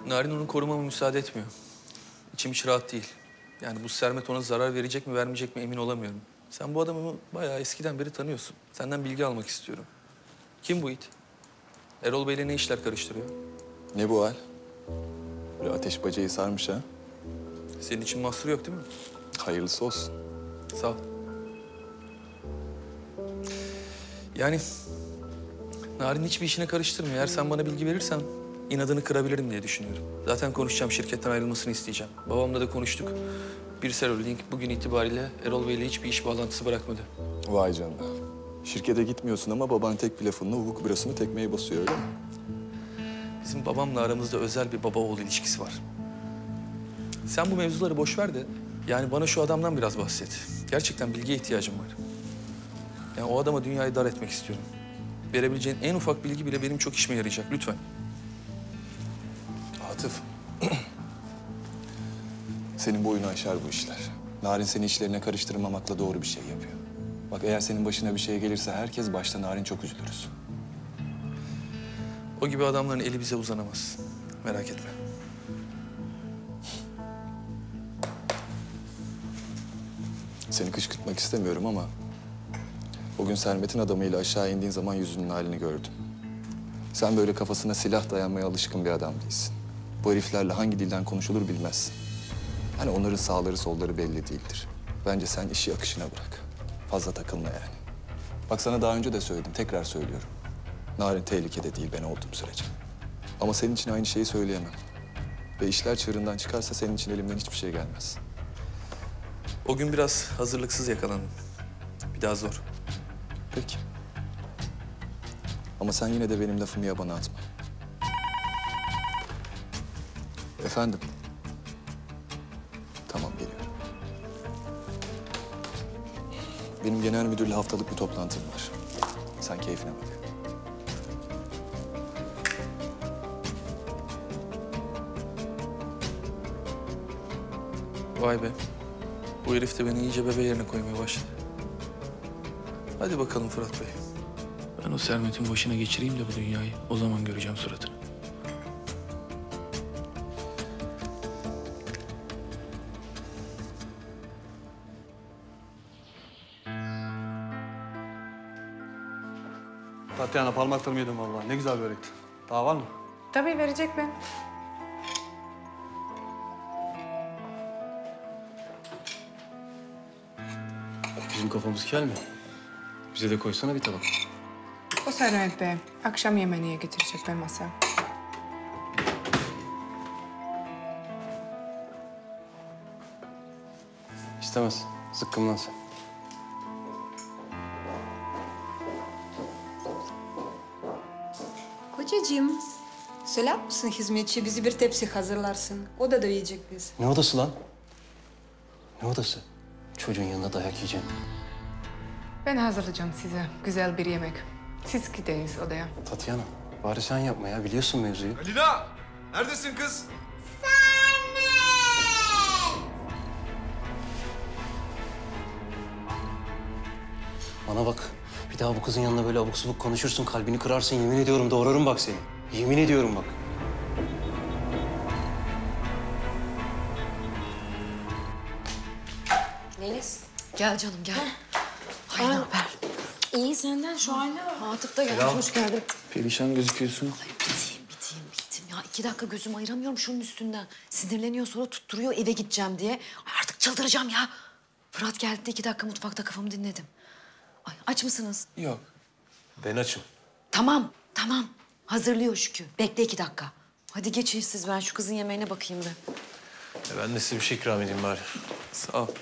Narin onu korumama müsaade etmiyor. İçim hiç rahat değil. Yani bu Sermet ona zarar verecek mi vermeyecek mi emin olamıyorum. Sen bu adamı bayağı eskiden beri tanıyorsun. Senden bilgi almak istiyorum. Kim bu it? Erol Bey'le ne işler karıştırıyor? Ne bu hal? Böyle ateş bacayı sarmış ha? Senin için mahsuru yok değil mi? Hayırlısı olsun. Sağ ol. Yani Narin hiçbir işine karıştırmıyor. Eğer sen bana bilgi verirsen inadını kırabilirim diye düşünüyorum. Zaten konuşacağım, şirketten ayrılmasını isteyeceğim. Babamla da konuştuk. Birsel Holding bugün itibariyle Erol Bey'le hiçbir iş bağlantısı bırakmadı. Vay canına. Şirkete gitmiyorsun ama baban tek bir lafınla hukuk bürosunu tekmeye basıyor öyle mi? Bizim babamla aramızda özel bir baba oğul ilişkisi var. Sen bu mevzuları boş ver de yani bana şu adamdan biraz bahset. Gerçekten bilgiye ihtiyacım var. Yani o adama dünyayı dar etmek istiyorum. Verebileceğin en ufak bilgi bile benim çok işime yarayacak. Lütfen. Atıf. Senin boyunu aşar bu işler. Narin seni işlerine karıştırmamakla doğru bir şey yapıyor. Bak eğer senin başına bir şey gelirse herkes başta Narin çok üzülürüz. O gibi adamların eli bize uzanamaz. Merak etme. Seni kışkırtmak istemiyorum ama... o gün Sermet'in adamıyla aşağı indiğin zaman yüzünün halini gördüm. Sen böyle kafasına silah dayanmaya alışkın bir adam değilsin. Bu heriflerle hangi dilden konuşulur bilmezsin. Hani onların sağları solları belli değildir. Bence sen işi akışına bırak. Fazla takılma yani. Bak sana daha önce de söyledim, tekrar söylüyorum. Narin tehlikede değil ben olduğum sürece. Ama senin için aynı şeyi söyleyemem. Ve işler çığırından çıkarsa senin için elimden hiçbir şey gelmez. O gün biraz hazırlıksız yakalandım. Bir daha zor. Peki. Ama sen yine de benim lafımı yabana atma. Efendim? Tamam, geliyorum. Benim genel müdürle haftalık bir toplantım var. Sen keyfine bak. Vay be. Bu herif de beni iyice bebe yerine koymaya başladı. Hadi bakalım Fırat Bey. Ben o Sermet'in başına geçireyim de bu dünyayı. O zaman göreceğim suratını. Tatyana parmaklarımı yedim vallahi. Ne güzel börekti. Daha var mı? Tabii verecek ben. Bizim kafamız kel mi? Bize de koysana bir tabak. O Sermet Bey akşam yemeğine getirecek ben masa. İstemez. Zıkkımlan sen. Kocacığım, söyler misin hizmetçi bizi bir tepsi hazırlarsın. Odada yiyecek biz. Ne odası lan? Ne odası? Çocuğun yanında dayak yiyeceğim. Ben hazırlayacağım size güzel bir yemek. Siz gidiniz odaya. Tatyana, bari sen yapma ya. Biliyorsun mevzuyu. Alina! Neredesin kız? Bana bak. Bir daha bu kızın yanında böyle abuk subuk konuşursun, kalbini kırarsın. Yemin ediyorum doğrarım bak seni. Yemin ediyorum bak. Melis, gel canım gel. Ay ne haber? İyi senden şu an. Atıf da gelmiş, hoş geldin. Perişan gözüküyorsun. Ay biteyim. Ya 2 dakika gözüm ayıramıyorum şunun üstünden. Sinirleniyor sonra tutturuyor eve gideceğim diye. Ay artık çıldıracağım ya. Fırat geldi de 2 dakika mutfakta kafamı dinledim. Ay aç mısınız? Yok. Ben açım. Tamam. Hazırlıyor Şükrü. Bekle 2 dakika. Hadi geçin siz ben şu kızın yemeğine bakayım bir. Ben de size bir şey ikram edeyim bari. Sağ ol.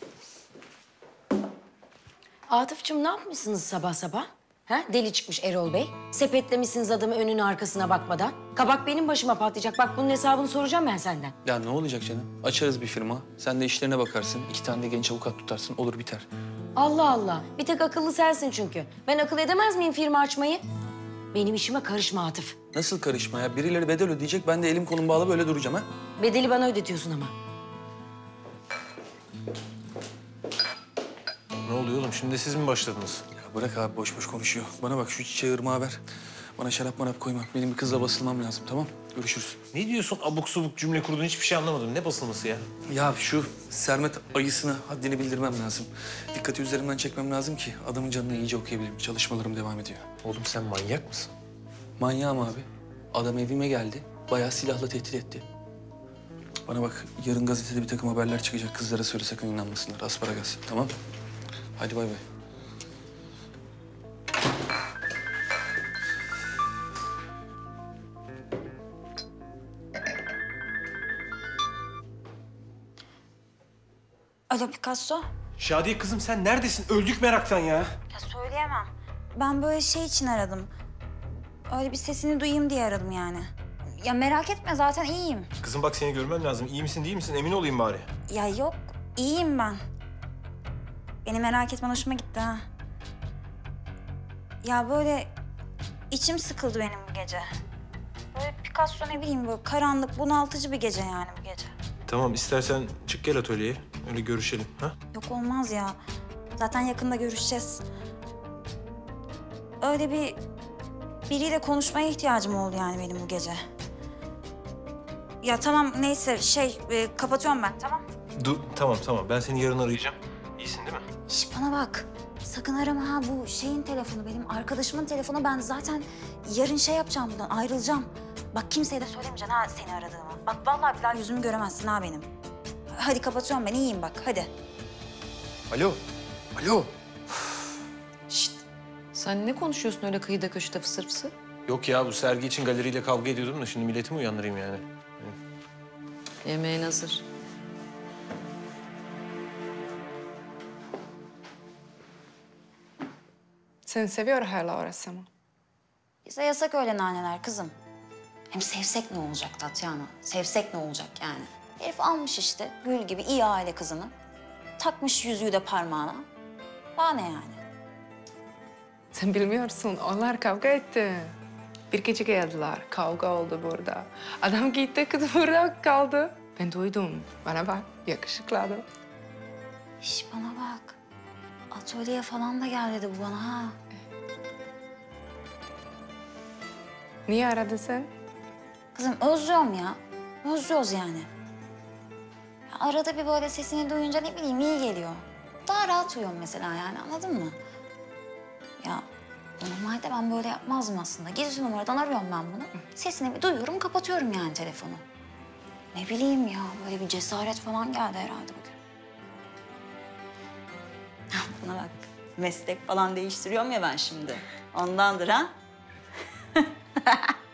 Atıf'cığım ne yapmışsınız sabah sabah? Ha? Deli çıkmış Erol Bey. Sepetlemişsiniz adamı önüne arkasına bakmadan. Kabak benim başıma patlayacak. Bak bunun hesabını soracağım ben senden. Ya ne olacak canım? Açarız bir firma. Sen de işlerine bakarsın. 2 tane de genç avukat tutarsın. Olur biter. Allah Allah. Bir tek akıllı sensin çünkü. Ben akıl edemez miyim firma açmayı? Benim işime karışma Atıf. Nasıl karışma ya? Birileri bedel ödeyecek. Ben de elim kolum bağlı böyle duracağım ha. Bedeli bana ödetiyorsun ama. Ne oluyor oğlum? Şimdi siz mi başladınız? Ya bırak abi boş boş konuşuyor. Bana bak şu çiçeği ırmağa ver. Bana şarap marap koyma. Benim bir kızla basılmam lazım, tamam? Görüşürüz. Ne diyorsun abuk subuk cümle kurdun hiçbir şey anlamadım. Ne basılması ya? Ya şu Sermet ayısına haddini bildirmem lazım. Dikkati üzerimden çekmem lazım ki adamın canını iyice okuyabileyim. Çalışmalarım devam ediyor. Oğlum sen manyak mısın? Manyağım abi. Adam evime geldi. Bayağı silahla tehdit etti. Bana bak, yarın gazetede bir takım haberler çıkacak. Kızlara söyle, sakın inanmasınlar. Asparagas, tamam? Hadi bay bay. Alo Picasso. Şadiye kızım sen neredesin? Öldük meraktan ya. Ya söyleyemem. Ben böyle şey için aradım. Öyle bir sesini duyayım diye aradım yani. Ya merak etme zaten iyiyim. Kızım bak seni görmem lazım. İyi misin değil misin? Emin olayım bari. Ya yok iyiyim ben. Beni merak etmen hoşuma gitti ha. Ya böyle içim sıkıldı benim bu gece. Böyle Picasso ne bileyim böyle karanlık bunaltıcı bir gece yani bu gece. Tamam istersen çık gel atölyeye. Öyle görüşelim. Ha? Yok olmaz ya. Zaten yakında görüşeceğiz. Öyle biriyle konuşmaya ihtiyacım oldu yani benim bu gece. Ya tamam neyse kapatıyorum ben tamam. Dur tamam. Ben seni yarın arayacağım. İyisin değil mi? Şş bana bak. Sakın arama ha bu şeyin telefonu benim arkadaşımın telefonu. Ben zaten yarın yapacağım bundan ayrılacağım. Bak kimseye de söylemeyeceksin ha seni aradığımı. Bak vallahi billahi yüzümü göremezsin ha benim. Hadi kapatıyorum ben iyiyim bak hadi. Alo. Alo. Şşt. Sen ne konuşuyorsun öyle kıyıda köşede fısır fısır? Yok ya bu sergi için galeriyle kavga ediyordum da şimdi milleti mi uyandırayım yani? Yemeğin hazır. Sen seviyor hala orası mı? Bize yasak öyle naneler kızım. Hem sevsek ne olacak Tatyana? Sevsek ne olacak yani? Herif almış işte gül gibi iyi aile kızını. Takmış yüzüğü de parmağına. Daha ne yani? Sen bilmiyorsun, onlar kavga etti. Bir gece geldiler, kavga oldu burada. Adam gitti, kız burada kaldı. Ben duydum. Bana bak, yakışıklı adam. Şş bana bak. Atölyeye falan da gel dedi bu bana ha. Niye aradın sen? Kızım özlüyorum ya. Özlüyoruz yani. Ya arada bir böyle sesini duyunca ne bileyim iyi geliyor. Daha rahat uyuyorum mesela yani anladın mı? Ya normalde ben böyle yapmazdım aslında. Gizli numaradan arıyorum ben bunu. Sesini bir duyuyorum kapatıyorum yani telefonu. Ne bileyim ya böyle bir cesaret falan geldi herhalde bugün. Buna bak meslek falan değiştiriyorum ya ben şimdi. Ondandır ha.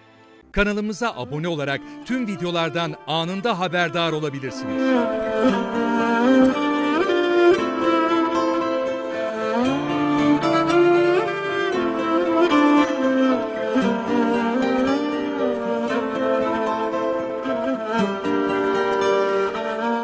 Kanalımıza abone olarak tüm videolardan anında haberdar olabilirsiniz.